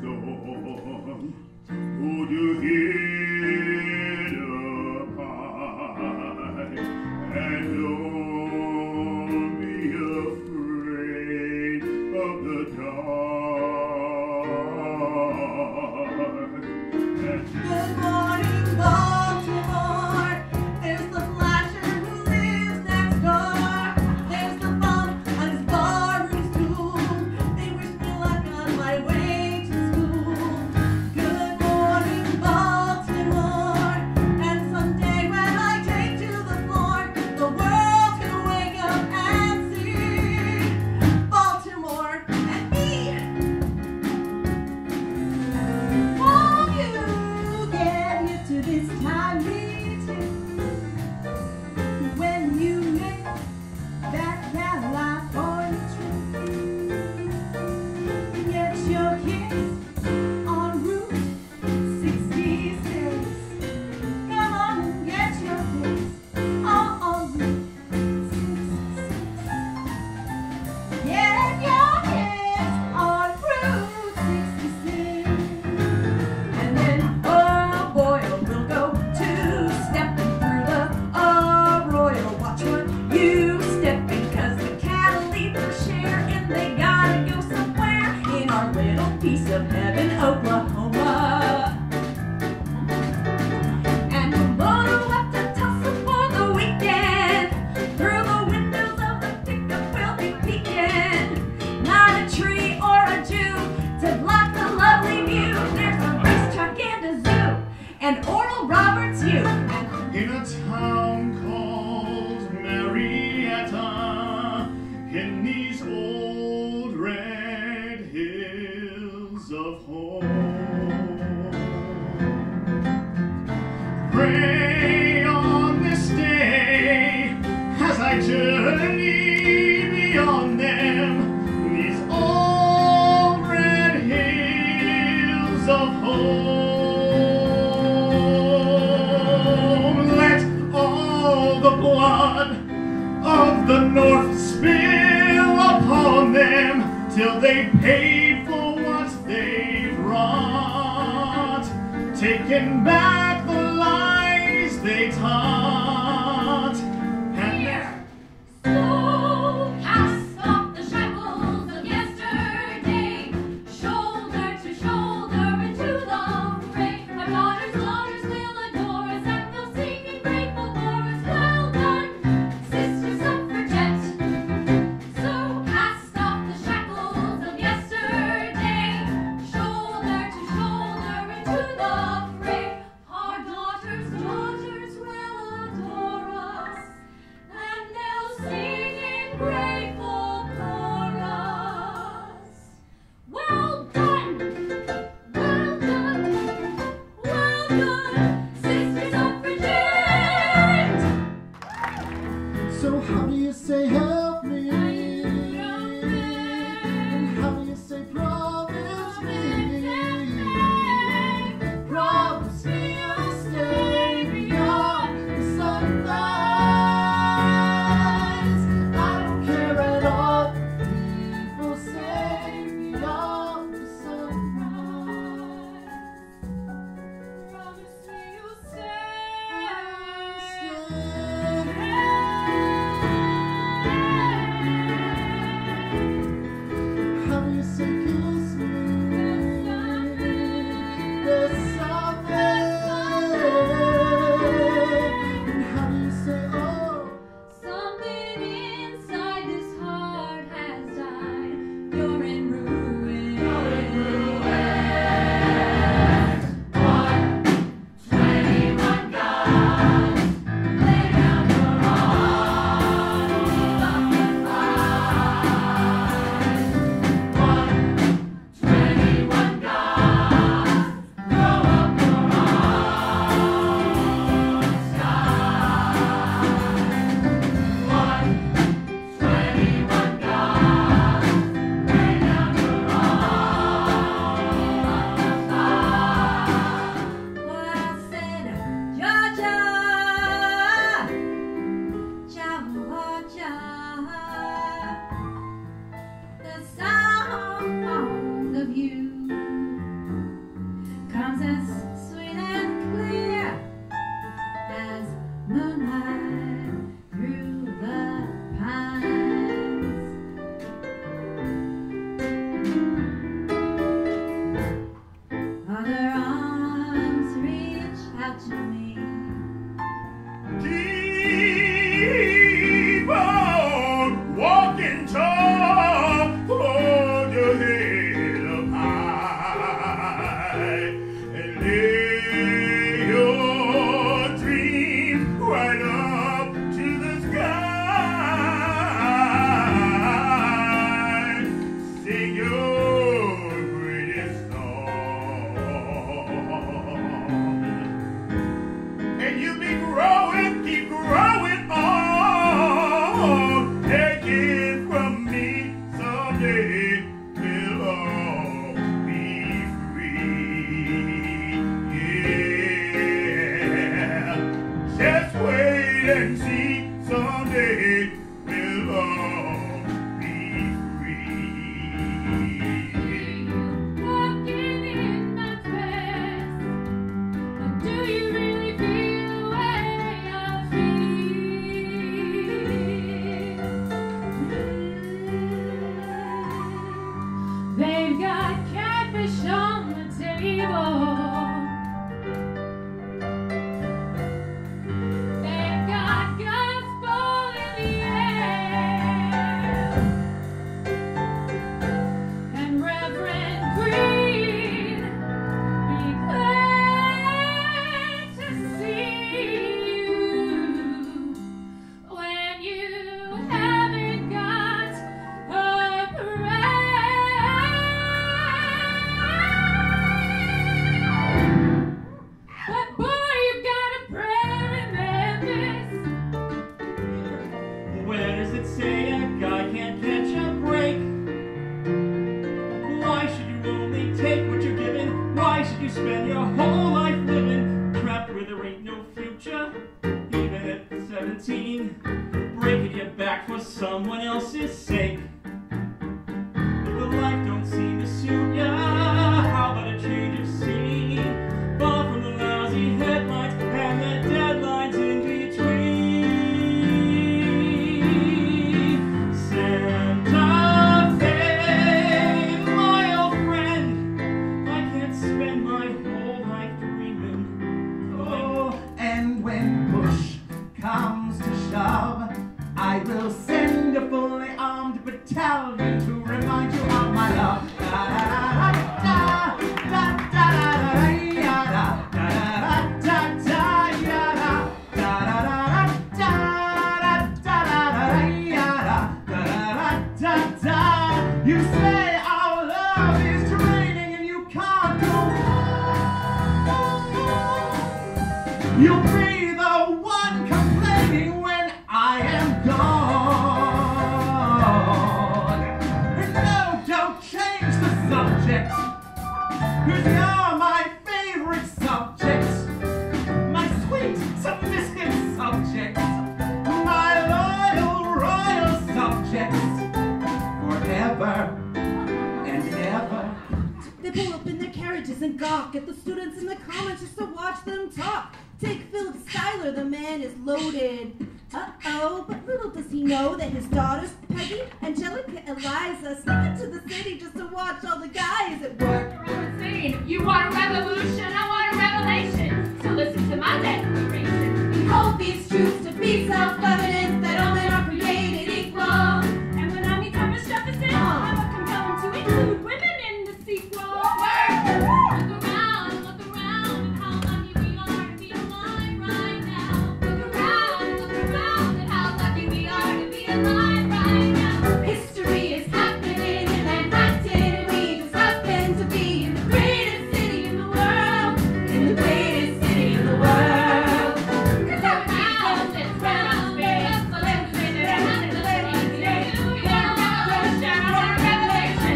storm. Would you hit up high and don't be afraid of the dark. And good morning, Baltimore. There's the flasher who lives next door. There's the bum on his barroom stool. They wish me luck on my way to school. Good morning, Baltimore. And someday when I take to the floor, the world's gonna wake up and see Baltimore and me. Won't you get used to this time meeting? When you make that California trip, get your kids on Route 66. Come on and get your kids on Route 66. Get your kids on Route 66. And then, oh boy, we'll go two-stepping through the arroyo. Watch what you stepping, 'cause the cattle leave their share and they gotta go somewhere in our little piece of heaven, Oklahoma. And we'll motor up to Tulsa for the weekend. Through the windows of the pickup we'll be peeking. Not a tree or a Jew to block the lovely view. There's a racetrack and a zoo, and Oral Roberts you. in a town called Marietta, in these old red hills of home. Pray on this day as I journey beyond them, these old red hills of home. Let all the blood of the North spill upon them till they paid for what they brought, taking back the lies they taught. And So cast off the shackles of yesterday, shoulder to shoulder into the fray. Our daughters will adore us, and they'll sing in grateful chorus. Well done, Sister Suffragette. So cast off the shackles of yesterday, shoulder to shoulder into the fray. Our daughters will adore us, and they'll sing in grateful chorus. Well done, well done, well done, Sister Suffragette. So how do you say help me? And how do you say promise me? Promise me you'll stay beyond the sunrise. I don't care at all what people say beyond the sunrise. Promise me you'll stay. How do you say kiss me? There's something. And how do you say oh? Something inside this heart has died. You're in ruin. You're in ruin. 121 guns. Lay down your arms. Stop the fight. 121 Lay your dreams right up to the sky. Sing your greatest song. And you'll be growing, keep growing on. Take it from me someday. We'll all be free. Yeah. Just wait and see. Someday we'll all be free. Walking in my dress, but do you really feel the way I feel? They've got catfish on the table. They've got gospel in the air. And Reverend Green, be glad to see you when you haven't got a prayer. But boy, you got a prayer in Memphis. Where does it say a guy can't catch a break? Why should you only take what you're given? Why should you spend your whole life living trapped where there ain't no future? Even at 17, breaking your back for someone else's sake. If the life don't seem to suit ya, how about a change of scene? Far from the lousy headlines and the deadlines in between. Santa Fe, my old friend, I can't spend my whole life dreaming. Oh, And when push comes to shove, I will send a fully armed battalion to remind you of my love. You say our love is draining and you can't go on. You'll be the one complaining when I am gone. And no, don't change the subject, 'cause you're my favorite subject, my sweet submissive subject, my loyal royal subject, forever and ever. They pull up in their carriages and gawk at the students in the college just to watch them talk. Take Philip Schuyler, the man is loaded. Uh-oh, but little does he know that his daughters, Peggy, Angelica, Eliza, sneak into the city just to watch all the guys at work. You're insane. You want a revolution, I want a revelation. So listen to my declaration. We hold these truths to be self-evident, that all men are created equal. And when I meet Thomas Jefferson, I will compel him to include women in the sequel. Look around and how lucky we are to be alive right now. Look around and how lucky we are to be alive right now. History is happening in Manhattan, and we just happen to be in the greatest city in the world. In the greatest city in the world. 'Cause our house is round, let's celebrate it and celebrate it. We want a revolution, we want a revelation.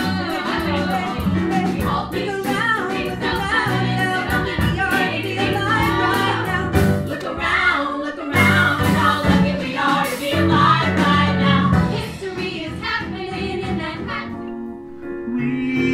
We hold these truths to be self-evident, that all men are created equal. Look around and how lucky we are to be alive right now. History is happening in Manhattan. We